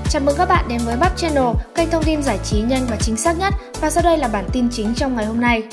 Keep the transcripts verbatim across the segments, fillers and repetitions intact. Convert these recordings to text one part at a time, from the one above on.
Chào mừng các bạn đến với Bắp Channel, kênh thông tin giải trí nhanh và chính xác nhất. Và sau đây là bản tin chính trong ngày hôm nay.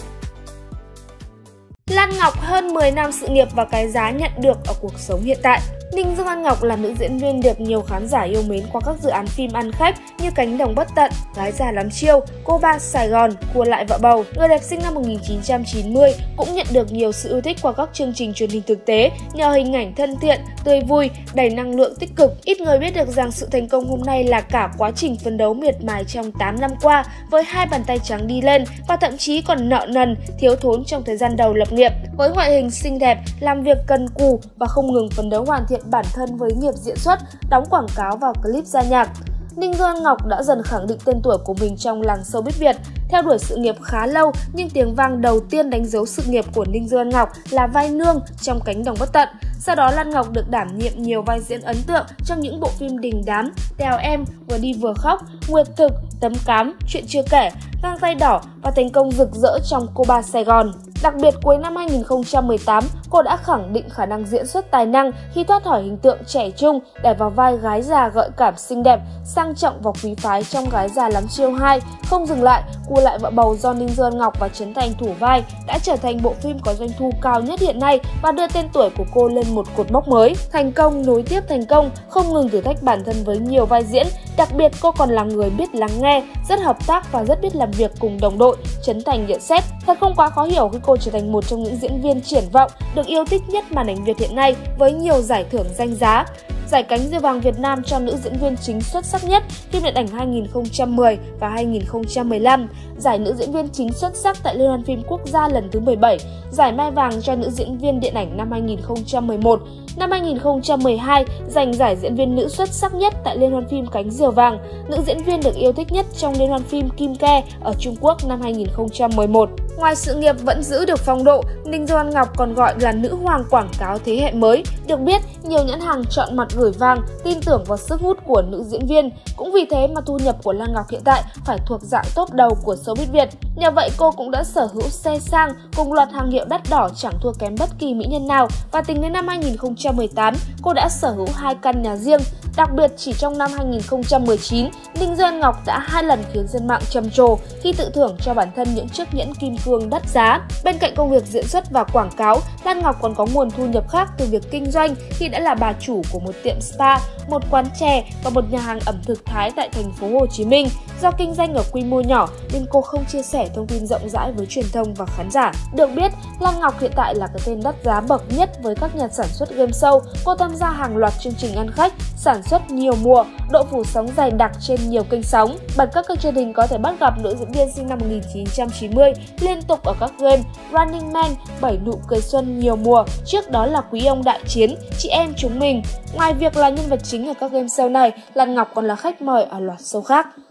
Lan Ngọc hơn mười năm sự nghiệp và cái giá nhận được ở cuộc sống hiện tại. Ninh Dương Lan Ngọc là nữ diễn viên được nhiều khán giả yêu mến qua các dự án phim ăn khách như Cánh đồng bất tận, Gái già lắm chiêu, Cô ba Sài Gòn, Cua lại vợ bầu. Người đẹp sinh năm một nghìn chín trăm chín mươi cũng nhận được nhiều sự yêu thích qua các chương trình truyền hình thực tế nhờ hình ảnh thân thiện, tươi vui, đầy năng lượng tích cực. Ít người biết được rằng sự thành công hôm nay là cả quá trình phấn đấu miệt mài trong tám năm qua với hai bàn tay trắng đi lên và thậm chí còn nợ nần, thiếu thốn trong thời gian đầu lập nghiệp. Với ngoại hình xinh đẹp, làm việc cần cù và không ngừng phấn đấu hoàn thiện bản thân với nghiệp diễn xuất, đóng quảng cáo và clip ra nhạc, Ninh Dương Lan Ngọc đã dần khẳng định tên tuổi của mình trong làng showbiz Việt. Theo đuổi sự nghiệp khá lâu, nhưng tiếng vang đầu tiên đánh dấu sự nghiệp của Ninh Dương Lan Ngọc là vai nương trong Cánh đồng bất tận. Sau đó Lan Ngọc được đảm nhiệm nhiều vai diễn ấn tượng trong những bộ phim đình đám, Tèo em, Vừa đi vừa khóc, Nguyệt thực, Tấm cám, Chuyện chưa kể, Găng tay đỏ và thành công rực rỡ trong Cô ba Sài Gòn. Đặc biệt cuối năm hai nghìn không trăm mười tám, cô đã khẳng định khả năng diễn xuất tài năng khi thoát khỏi hình tượng trẻ trung để vào vai gái già gợi cảm xinh đẹp, sang trọng và quý phái trong Gái già lắm chiêu hai. Không dừng lại, Cua lại vợ bầu do Ninh Dương Lan Ngọc và Trấn Thành thủ vai đã trở thành bộ phim có doanh thu cao nhất hiện nay và đưa tên tuổi của cô lên một cột mốc mới. Thành công nối tiếp thành công, không ngừng thử thách bản thân với nhiều vai diễn. Đặc biệt cô còn là người biết lắng nghe, rất hợp tác và rất biết làm việc cùng đồng đội. Trấn Thành nhận xét, thật không quá khó hiểu khi cô trở thành một trong những diễn viên triển vọng, được yêu thích nhất màn ảnh Việt hiện nay với nhiều giải thưởng danh giá. Giải Cánh diều vàng Việt Nam cho nữ diễn viên chính xuất sắc nhất phim điện ảnh hai nghìn không trăm mười và hai nghìn không trăm mười lăm, giải nữ diễn viên chính xuất sắc tại Liên hoan phim quốc gia lần thứ mười bảy, giải Mai vàng cho nữ diễn viên điện ảnh năm hai nghìn không trăm mười một. Năm hai nghìn không trăm mười hai, giành giải diễn viên nữ xuất sắc nhất tại Liên hoan phim Cánh diều vàng, nữ diễn viên được yêu thích nhất trong Liên hoan phim Kim Ke ở Trung Quốc năm hai nghìn không trăm mười một. Ngoài sự nghiệp vẫn giữ được phong độ, Ninh Dương Lan Ngọc còn gọi là nữ hoàng quảng cáo thế hệ mới. Được biết, nhiều nhãn hàng chọn mặt gửi vàng, tin tưởng vào sức hút của nữ diễn viên. Cũng vì thế mà thu nhập của Lan Ngọc hiện tại phải thuộc dạng top đầu của showbiz Việt. Nhờ vậy cô cũng đã sở hữu xe sang cùng loạt hàng hiệu đắt đỏ chẳng thua kém bất kỳ mỹ nhân nào. Và tính đến năm hai nghìn không trăm mười tám, cô đã sở hữu hai căn nhà riêng. Đặc biệt chỉ trong năm hai nghìn không trăm mười chín, Ninh Dương Lan Ngọc đã hai lần khiến dân mạng trầm trồ khi tự thưởng cho bản thân những chiếc nhẫn kim cương đắt giá. Bên cạnh công việc diễn xuất và quảng cáo, Lan Ngọc còn có nguồn thu nhập khác từ việc kinh doanh khi đã là bà chủ của một tiệm spa, một quán chè và một nhà hàng ẩm thực Thái tại thành phố Hồ Chí Minh. Do kinh doanh ở quy mô nhỏ nên cô không chia sẻ thông tin rộng rãi với truyền thông và khán giả. Được biết, Lan Ngọc hiện tại là cái tên đắt giá bậc nhất với các nhà sản xuất game show. Cô tham gia hàng loạt chương trình ăn khách, sản xuất nhiều mùa, độ phủ sóng dày đặc trên nhiều kênh sóng. Bật các kênh truyền hình có thể bắt gặp nữ diễn viên sinh năm một nghìn chín trăm chín mươi liên tục ở các game Running Man, Bảy nụ cười xuân nhiều mùa, trước đó là Quý ông đại chiến, Chị em chúng mình. Ngoài việc là nhân vật chính ở các game show này, Lan Ngọc còn là khách mời ở loạt show khác.